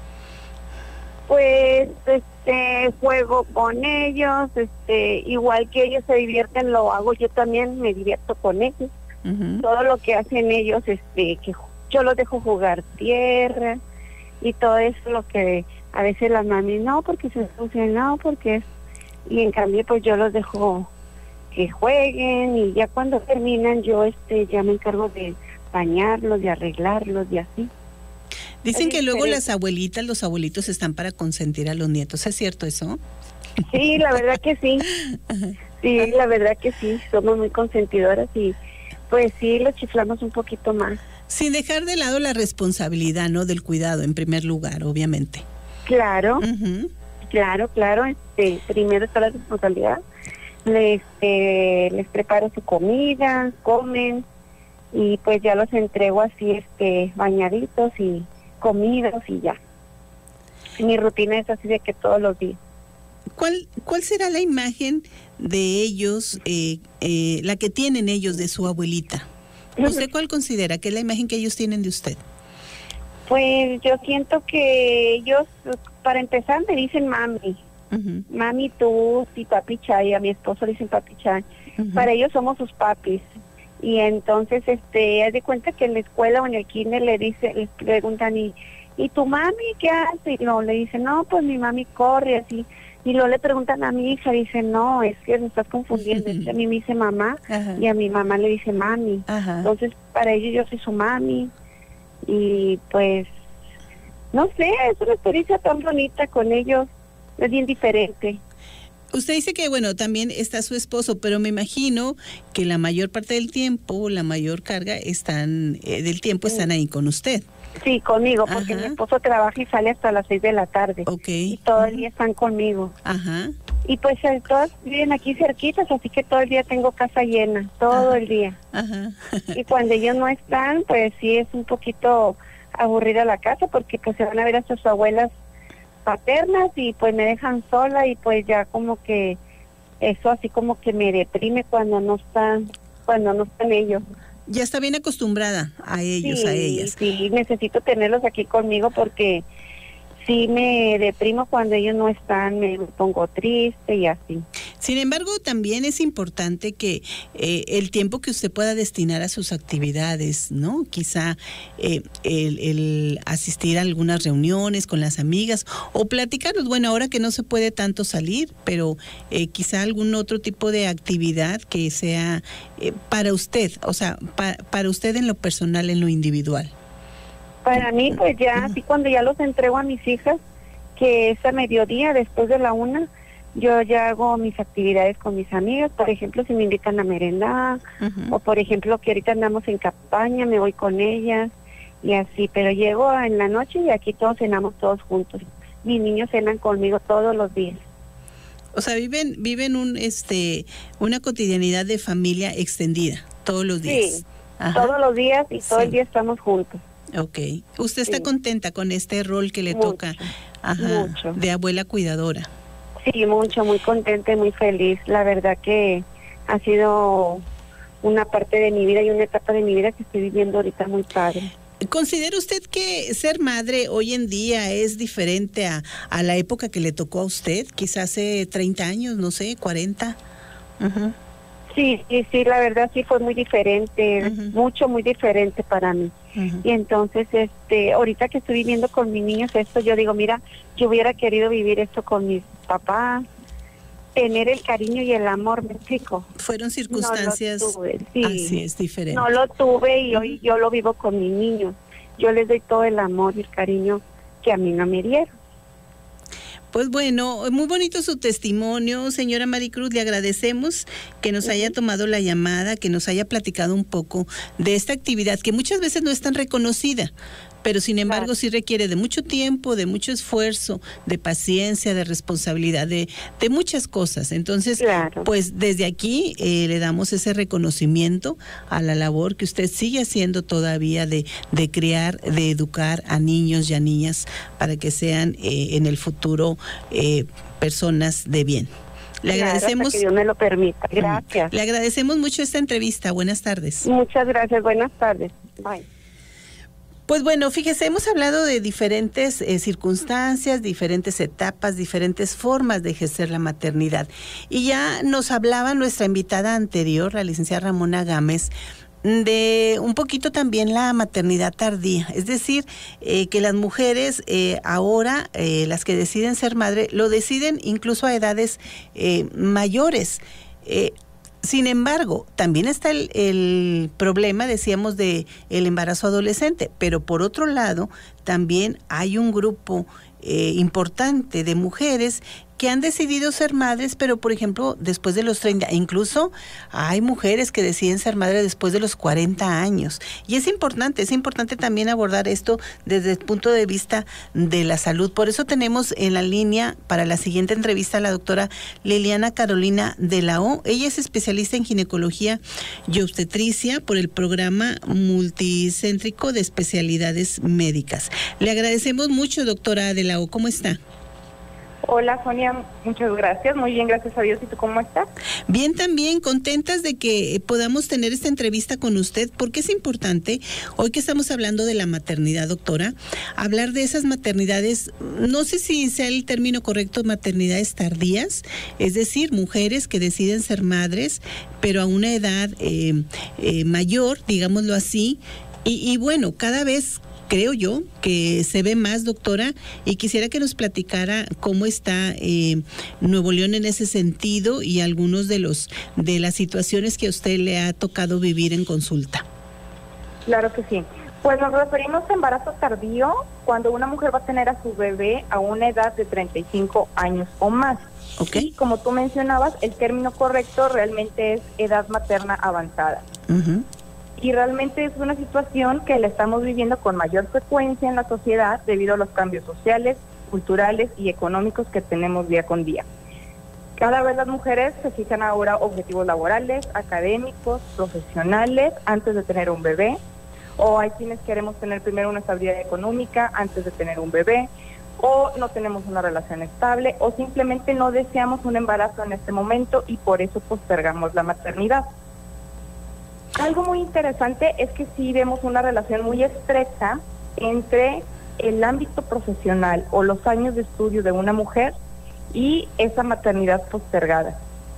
Pues este juego con ellos, este igual que ellos se divierten, lo hago yo también, me divierto con ellos. Uh-huh. Todo lo que hacen ellos, este que yo los dejo jugar tierra y todo eso, lo que a veces las mami no, porque se ensucian, no, porque es, y en cambio pues yo los dejo que jueguen y ya cuando terminan yo este ya me encargo de bañarlos, de arreglarlos y así. Dicen que luego las abuelitas, los abuelitos están para consentir a los nietos, ¿es cierto eso? Sí, la verdad que sí. Sí, la verdad que sí, somos muy consentidoras y pues sí, los chiflamos un poquito más. Sin dejar de lado la responsabilidad, ¿no? Del cuidado, en primer lugar, obviamente. Claro, uh-huh. claro, claro, este, primero está la responsabilidad. Les, eh, les preparo su comida, comen y pues ya los entrego así, este, bañaditos y comidos y ya. Mi rutina es así de que todos los días. ¿Cuál, cuál será la imagen de ellos, eh, eh, la que tienen ellos de su abuelita? ¿Usted cuál considera que es la imagen que ellos tienen de usted? Pues yo siento que ellos, para empezar, me dicen mami. Uh-huh. Mami tú y papi Chay, a mi esposo le dicen papi Chay. Uh-huh. Para ellos somos sus papis. Y entonces, este, haz de cuenta que en la escuela o en el kinder le dice, les preguntan, ¿y, ¿y tu mami qué hace? Y no, le dicen, no, pues mi mami corre así. Y luego le preguntan a mi hija, dice, no, es que me estás confundiendo. Es que a mí me dice mamá, ajá, y a mi mamá le dice mami. Ajá. Entonces, para ellos yo soy su mami. Y pues, no sé, es una experiencia tan bonita con ellos, es bien diferente. Usted dice que, bueno, también está su esposo, pero me imagino que la mayor parte del tiempo, la mayor carga están eh, del tiempo están ahí con usted. Sí, conmigo, porque ajá, mi esposo trabaja y sale hasta las seis de la tarde. Okay. Y todo el día están conmigo. Ajá. Y pues todos viven aquí cerquitas, así que todo el día tengo casa llena, todo ajá, el día. Ajá. Y cuando ellos no están, pues sí es un poquito aburrida la casa porque pues se van a ver a sus abuelas paternas y pues me dejan sola y pues ya como que eso así como que me deprime cuando no están, cuando no están ellos. Ya está bien acostumbrada a ellos, sí, a ellas. Sí, necesito tenerlos aquí conmigo porque sí me deprimo cuando ellos no están, me pongo triste y así. Sin embargo, también es importante que eh, el tiempo que usted pueda destinar a sus actividades, ¿no? Quizá eh, el, el asistir a algunas reuniones con las amigas o platicarlos. Bueno, ahora que no se puede tanto salir, pero eh, quizá algún otro tipo de actividad que sea eh, para usted, o sea, pa, para usted en lo personal, en lo individual. Para mí, pues ya, así cuando ya los entrego a mis hijas, que es a mediodía, después de la una, yo ya hago mis actividades con mis amigas, por ejemplo, si me invitan a merendar, uh-huh. o por ejemplo, que ahorita andamos en campaña, me voy con ellas, y así, pero llego en la noche y aquí todos cenamos todos juntos. Mis niños cenan conmigo todos los días. O sea, viven viven un este una cotidianidad de familia extendida, todos los días. Sí, Ajá. todos los días y todo sí. el día estamos juntos. Ok. ¿Usted está sí. contenta con este rol que le mucho, toca Ajá, mucho. de abuela cuidadora? Sí, mucho, muy contenta y muy feliz. La verdad que ha sido una parte de mi vida y una etapa de mi vida que estoy viviendo ahorita muy padre. ¿Considera usted que ser madre hoy en día es diferente a, a la época que le tocó a usted? Quizás hace treinta años, no sé, cuarenta. Uh-huh. Sí, sí, sí, la verdad sí fue muy diferente, uh-huh. mucho, muy diferente para mí. Uh-huh. Y entonces, este, ahorita que estoy viviendo con mis niños esto, yo digo, mira, yo hubiera querido vivir esto con mis papás, tener el cariño y el amor, ¿me explico? Fueron circunstancias, no tuve, sí. así es, diferente. No lo tuve y hoy yo lo vivo con mis niños. Yo les doy todo el amor y el cariño que a mí no me dieron. Pues bueno, muy bonito su testimonio, señora Maricruz, le agradecemos que nos haya tomado la llamada, que nos haya platicado un poco de esta actividad que muchas veces no es tan reconocida, pero sin embargo claro. sí requiere de mucho tiempo, de mucho esfuerzo, de paciencia, de responsabilidad, de, de muchas cosas. Entonces, claro. pues desde aquí eh, le damos ese reconocimiento a la labor que usted sigue haciendo todavía de, de criar, de educar a niños y a niñas para que sean eh, en el futuro eh, personas de bien. Le claro, agradecemos. Hasta que Dios me lo permita. Gracias. Le agradecemos mucho esta entrevista. Buenas tardes. Muchas gracias. Buenas tardes. Bye. Pues bueno, fíjese, hemos hablado de diferentes eh, circunstancias, diferentes etapas, diferentes formas de ejercer la maternidad. Y ya nos hablaba nuestra invitada anterior, la licenciada Ramona Gámez, de un poquito también la maternidad tardía. Es decir, eh, que las mujeres eh, ahora, eh, las que deciden ser madre, lo deciden incluso a edades eh, mayores. Eh, Sin embargo, también está el, el problema, decíamos, de el embarazo adolescente, pero por otro lado, también hay un grupo eh, importante de mujeres que han decidido ser madres, pero por ejemplo, después de los treinta, incluso hay mujeres que deciden ser madres después de los cuarenta años. Y es importante, es importante también abordar esto desde el punto de vista de la salud. Por eso tenemos en la línea para la siguiente entrevista a la doctora Liliana Carolina de la O. Ella es especialista en ginecología y obstetricia por el programa multicéntrico de especialidades médicas. Le agradecemos mucho, doctora de la O. ¿Cómo está? Hola, Sonia, muchas gracias. Muy bien, gracias a Dios. ¿Y tú cómo estás? Bien, también contentas de que podamos tener esta entrevista con usted, porque es importante, hoy que estamos hablando de la maternidad, doctora, hablar de esas maternidades, no sé si sea el término correcto, maternidades tardías, es decir, mujeres que deciden ser madres, pero a una edad eh, eh, mayor, digámoslo así, y, y bueno, cada vez creo yo que se ve más, doctora, y quisiera que nos platicara cómo está eh, Nuevo León en ese sentido y algunos de los de las situaciones que a usted le ha tocado vivir en consulta. Claro que sí. Pues nos referimos a embarazo tardío cuando una mujer va a tener a su bebé a una edad de treinta y cinco años o más. Okay. Y como tú mencionabas, el término correcto realmente es edad materna avanzada. Uh-huh. Y realmente es una situación que la estamos viviendo con mayor frecuencia en la sociedad debido a los cambios sociales, culturales y económicos que tenemos día con día. Cada vez las mujeres se fijan ahora objetivos laborales, académicos, profesionales, antes de tener un bebé, o hay quienes queremos tener primero una estabilidad económica antes de tener un bebé, o no tenemos una relación estable, o simplemente no deseamos un embarazo en este momento y por eso postergamos la maternidad. Algo muy interesante es que sí vemos una relación muy estrecha entre el ámbito profesional o los años de estudio de una mujer y esa maternidad postergada.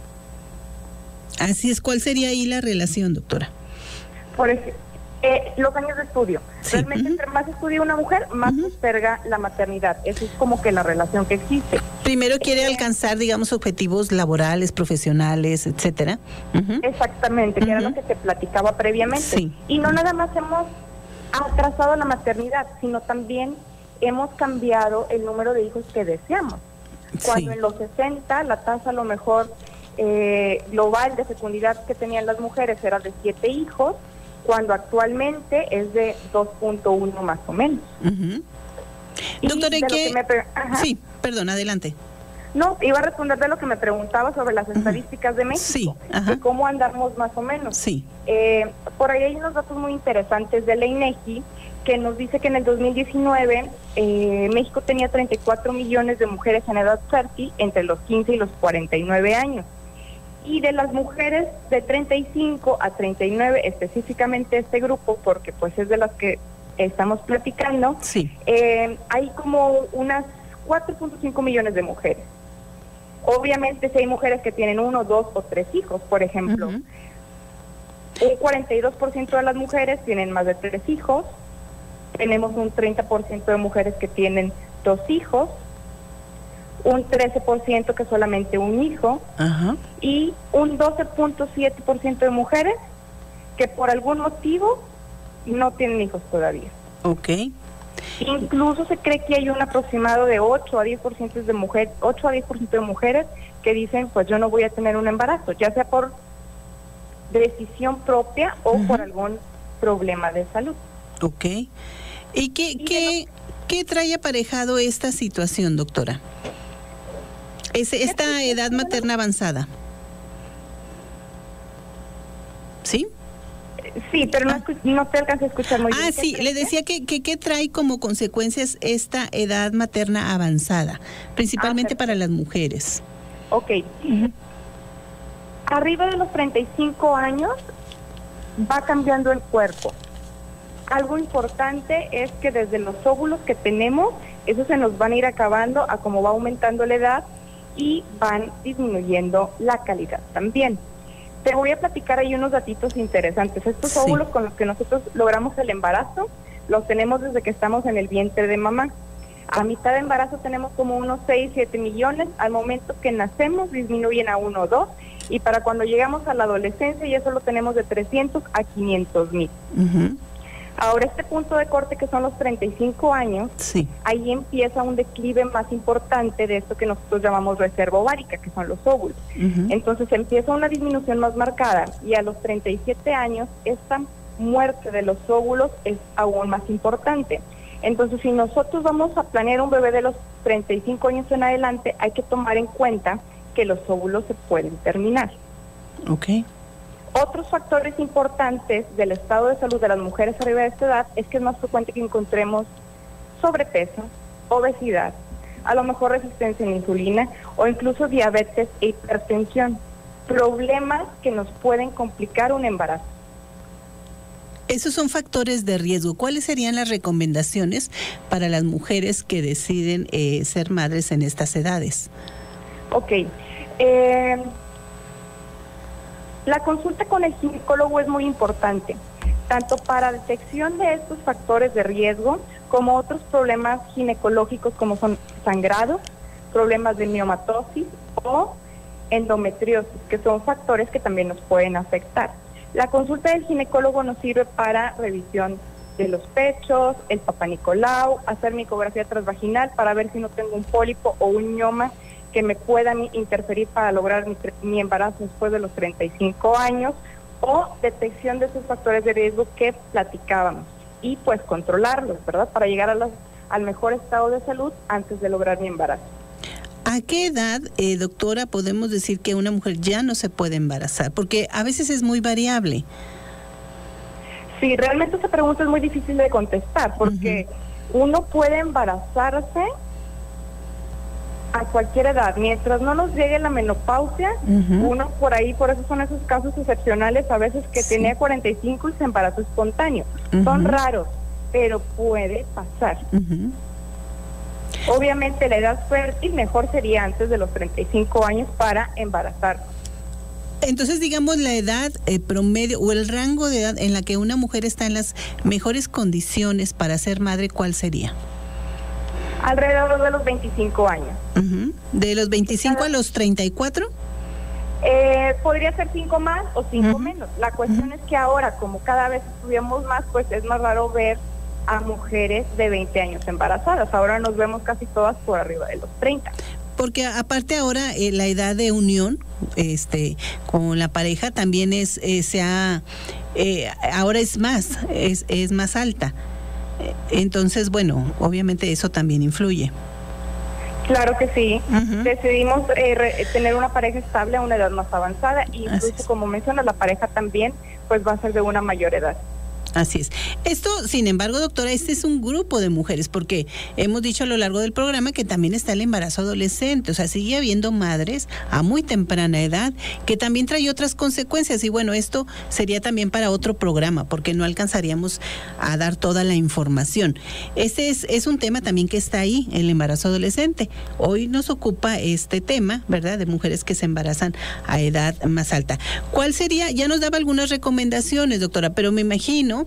Así es, ¿cuál sería ahí la relación, doctora? Por ejemplo, eh, los años de estudio. Sí. Realmente, uh-huh. entre más estudia una mujer, más uh-huh. posterga la maternidad. Esa es como que la relación que existe. Primero quiere eh, alcanzar, digamos, objetivos laborales, profesionales, etcétera. Uh-huh. Exactamente, que uh-huh. era lo que te platicaba previamente. Sí. Y no nada más hemos atrasado la maternidad, sino también hemos cambiado el número de hijos que deseamos. Cuando sí. en los sesenta la tasa a lo mejor eh, global de fecundidad que tenían las mujeres era de siete hijos, cuando actualmente es de dos punto uno más o menos. Uh-huh. Doctora, ¿qué? Que me pre- sí, perdón, adelante. No, iba a responder de lo que me preguntaba sobre las estadísticas uh-huh. de México, sí, de cómo andamos más o menos. Sí. Eh, por ahí hay unos datos muy interesantes de la INEGI que nos dice que en el dos mil diecinueve eh, México tenía treinta y cuatro millones de mujeres en edad fértil entre los quince y los cuarenta y nueve años. Y de las mujeres de treinta y cinco a treinta y nueve, específicamente este grupo, porque pues es de las que estamos platicando, sí. eh, hay como unas cuatro punto cinco millones de mujeres. Obviamente si hay mujeres que tienen uno, dos o tres hijos, por ejemplo, uh-huh. un cuarenta y dos por ciento de las mujeres tienen más de tres hijos, tenemos un treinta por ciento de mujeres que tienen dos hijos, un trece por ciento que solamente un hijo, uh-huh. y un doce punto siete por ciento de mujeres que por algún motivo no tienen hijos todavía. Ok. Incluso se cree que hay un aproximado de ocho a diez por ciento de mujeres, ocho a diez por ciento de mujeres que dicen, pues yo no voy a tener un embarazo, ya sea por decisión propia o uh-huh. por algún problema de salud. Ok. ¿Y qué, y qué, lo... qué trae aparejado esta situación, doctora? Es esta edad materna avanzada. ¿Sí? Sí, pero no, ah. no te alcancé a escuchar muy bien. Ah, sí, le decía que, que, que trae como consecuencias esta edad materna avanzada, principalmente ah, para las mujeres. Ok. Uh-huh. Arriba de los treinta y cinco años va cambiando el cuerpo. Algo importante es que desde los óvulos que tenemos, esos se nos van a ir acabando a como va aumentando la edad y van disminuyendo la calidad también. Te voy a platicar ahí unos datitos interesantes. Estos sí. óvulos con los que nosotros logramos el embarazo, los tenemos desde que estamos en el vientre de mamá. A mitad de embarazo tenemos como unos seis, siete millones. Al momento que nacemos disminuyen a uno o dos. Y para cuando llegamos a la adolescencia ya solo tenemos de trescientos a quinientos mil. Uh-huh. Ahora, este punto de corte que son los treinta y cinco años, sí. ahí empieza un declive más importante de esto que nosotros llamamos reserva ovárica, que son los óvulos. Uh-huh. Entonces empieza una disminución más marcada y a los treinta y siete años esta muerte de los óvulos es aún más importante. Entonces, si nosotros vamos a planear un bebé de los treinta y cinco años en adelante, hay que tomar en cuenta que los óvulos se pueden terminar. Okay. Otros factores importantes del estado de salud de las mujeres arriba de esta edad es que es más frecuente que encontremos sobrepeso, obesidad, a lo mejor resistencia a la insulina o incluso diabetes e hipertensión, problemas que nos pueden complicar un embarazo. Esos son factores de riesgo. ¿Cuáles serían las recomendaciones para las mujeres que deciden eh, ser madres en estas edades? Ok. Eh... La consulta con el ginecólogo es muy importante, tanto para detección de estos factores de riesgo como otros problemas ginecológicos como son sangrados, problemas de miomatosis o endometriosis, que son factores que también nos pueden afectar. La consulta del ginecólogo nos sirve para revisión de los pechos, el Papá Nicolau, hacer mi ecografía transvaginal para ver si no tengo un pólipo o un mioma que me puedan interferir para lograr mi, mi embarazo después de los treinta y cinco años, o detección de esos factores de riesgo que platicábamos y pues controlarlos, ¿verdad? Para llegar a los, al mejor estado de salud antes de lograr mi embarazo. ¿A qué edad, eh, doctora, podemos decir que una mujer ya no se puede embarazar? Porque a veces es muy variable. Sí, realmente esta pregunta es muy difícil de contestar porque uh-huh. uno puede embarazarse a cualquier edad, mientras no nos llegue la menopausia, uh-huh. uno por ahí, por eso son esos casos excepcionales, a veces que sí. tenía cuarenta y cinco y se embarazó espontáneo. Uh-huh. Son raros, pero puede pasar. Uh-huh. Obviamente la edad fértil mejor sería antes de los treinta y cinco años para embarazar. Entonces, digamos, la edad eh, promedio o el rango de edad en la que una mujer está en las mejores condiciones para ser madre, ¿cuál sería? Alrededor de los veinticinco años. Uh-huh. ¿De los veinticinco Cada... a los treinta y cuatro? Eh, podría ser cinco más o cinco uh-huh. menos. La cuestión uh-huh. es que ahora, como cada vez estudiamos más, pues es más raro ver a mujeres de veinte años embarazadas. Ahora nos vemos casi todas por arriba de los treinta. Porque aparte ahora eh, la edad de unión este con la pareja también es eh, se ha, eh, ahora es más es es más alta. Entonces, bueno, obviamente eso también influye. Claro que sí. Uh-huh. Decidimos eh, re, tener una pareja estable a una edad más avanzada y incluso, como mencionas, la pareja también pues va a ser de una mayor edad. Así es. Esto, sin embargo, doctora, este es un grupo de mujeres, porque hemos dicho a lo largo del programa que también está el embarazo adolescente, o sea, sigue habiendo madres a muy temprana edad que también trae otras consecuencias, y bueno, esto sería también para otro programa, porque no alcanzaríamos a dar toda la información. Este es, es un tema también que está ahí, el embarazo adolescente. Hoy nos ocupa este tema, ¿verdad?, de mujeres que se embarazan a edad más alta. ¿Cuál sería? Ya nos daba algunas recomendaciones, doctora, pero me imagino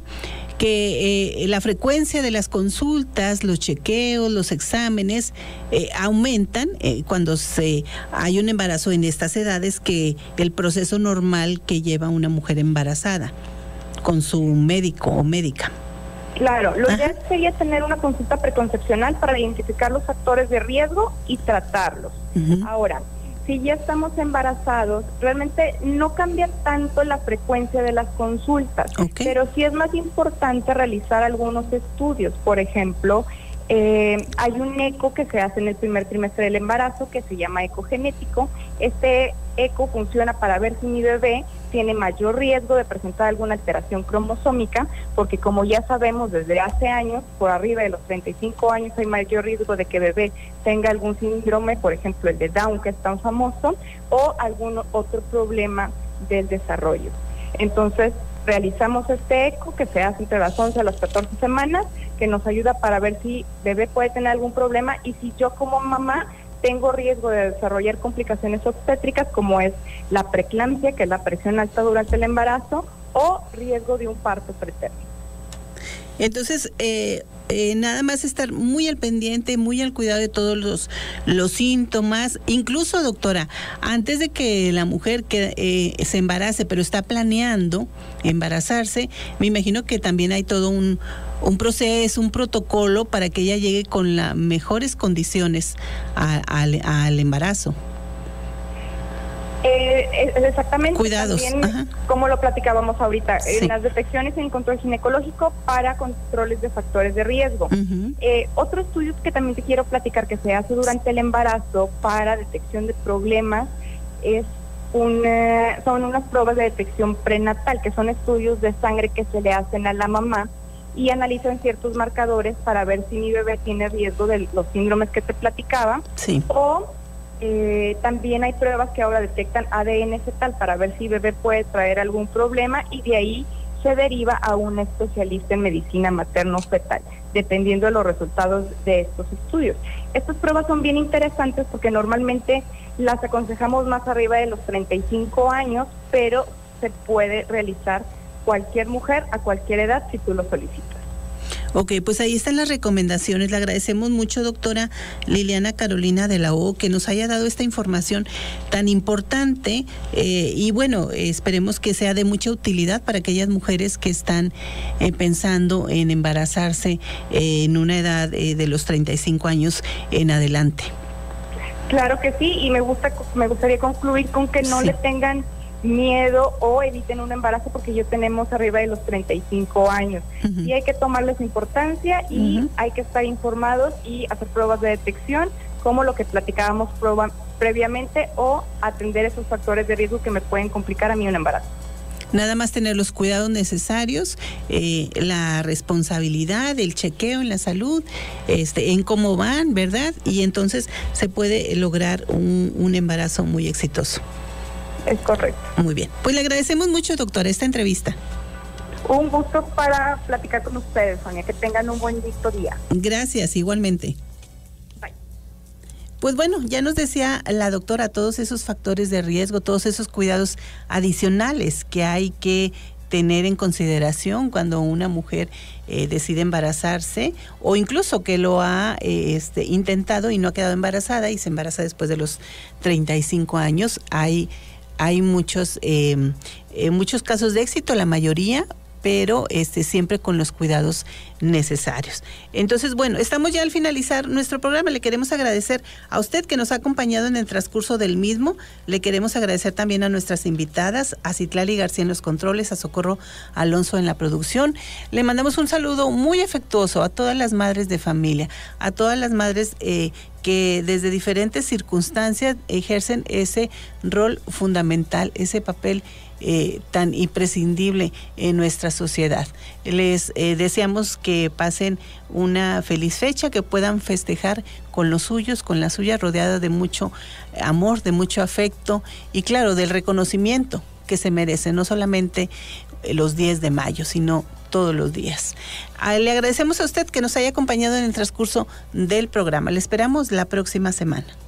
que eh, la frecuencia de las consultas, los chequeos, los exámenes eh, aumentan eh, cuando se hay un embarazo en estas edades que el proceso normal que lleva una mujer embarazada con su médico o médica. Claro, lo ideal sería tener una consulta preconcepcional para identificar los factores de riesgo y tratarlos. Uh-huh. Ahora, si ya estamos embarazados, realmente no cambia tanto la frecuencia de las consultas, okay. pero sí es más importante realizar algunos estudios. Por ejemplo, eh, hay un eco que se hace en el primer trimestre del embarazo que se llama eco genético. Este eco funciona para ver si mi bebé tiene mayor riesgo de presentar alguna alteración cromosómica, porque como ya sabemos desde hace años, por arriba de los treinta y cinco años hay mayor riesgo de que bebé tenga algún síndrome, por ejemplo el de Down, que es tan famoso, o algún otro problema del desarrollo. Entonces realizamos este eco que se hace entre las once a las catorce semanas, que nos ayuda para ver si bebé puede tener algún problema y si yo como mamá tengo riesgo de desarrollar complicaciones obstétricas como es la preeclampsia, que es la presión alta durante el embarazo, o riesgo de un parto preterno. Entonces, eh, eh, nada más estar muy al pendiente, muy al cuidado de todos los, los síntomas. Incluso, doctora, antes de que la mujer que, eh, se embarace, pero está planeando embarazarse, me imagino que también hay todo un, un proceso, un protocolo para que ella llegue con las mejores condiciones a, a, al embarazo. Eh, exactamente. Cuidados. También, como lo platicábamos ahorita, sí. en las detecciones en control ginecológico para controles de factores de riesgo. Uh-huh. Eh, otro estudio que también te quiero platicar que se hace durante el embarazo para detección de problemas es una, son unas pruebas de detección prenatal, que son estudios de sangre que se le hacen a la mamá y analizan ciertos marcadores para ver si mi bebé tiene riesgo de los síndromes que te platicaba. Sí. O Eh, también hay pruebas que ahora detectan A D N fetal para ver si bebé puede traer algún problema y de ahí se deriva a un especialista en medicina materno-fetal, dependiendo de los resultados de estos estudios. Estas pruebas son bien interesantes porque normalmente las aconsejamos más arriba de los treinta y cinco años, pero se puede realizar cualquier mujer a cualquier edad si tú lo solicitas. Ok, pues ahí están las recomendaciones. Le agradecemos mucho, doctora Liliana Carolina de la O, que nos haya dado esta información tan importante eh, y bueno, esperemos que sea de mucha utilidad para aquellas mujeres que están eh, pensando en embarazarse eh, en una edad eh, de los treinta y cinco años en adelante. Claro que sí, y me gusta me gustaría concluir con que no sí. le tengan miedo o eviten un embarazo porque ya tenemos arriba de los treinta y cinco años. Uh-huh. Y hay que tomarles importancia y uh-huh. hay que estar informados y hacer pruebas de detección como lo que platicábamos prueba, previamente o atender esos factores de riesgo que me pueden complicar a mí un embarazo. Nada más tener los cuidados necesarios, eh, la responsabilidad, el chequeo en la salud, este, en cómo van, ¿verdad? Y entonces se puede lograr un, un embarazo muy exitoso. Es correcto. Muy bien. Pues le agradecemos mucho, doctora, esta entrevista. Un gusto para platicar con ustedes, Sonia. Que tengan un buen día. Gracias, igualmente. Bye. Pues bueno, ya nos decía la doctora todos esos factores de riesgo, todos esos cuidados adicionales que hay que tener en consideración cuando una mujer eh, decide embarazarse, o incluso que lo ha eh, este, intentado y no ha quedado embarazada y se embaraza después de los treinta y cinco años. Hay, hay muchos, eh, eh, muchos casos de éxito, la mayoría, pero este, siempre con los cuidados necesarios. Entonces, bueno, estamos ya al finalizar nuestro programa. Le queremos agradecer a usted que nos ha acompañado en el transcurso del mismo. Le queremos agradecer también a nuestras invitadas, a Citlali García en los controles, a Socorro Alonso en la producción. Le mandamos un saludo muy afectuoso a todas las madres de familia, a todas las madres eh, que desde diferentes circunstancias ejercen ese rol fundamental, ese papel Eh, tan imprescindible en nuestra sociedad. Les eh, deseamos que pasen una feliz fecha, que puedan festejar con los suyos, con la suya, rodeada de mucho amor, de mucho afecto y claro, del reconocimiento que se merece, no solamente los diez de mayo, sino todos los días. Ah, le agradecemos a usted que nos haya acompañado en el transcurso del programa. Le esperamos la próxima semana.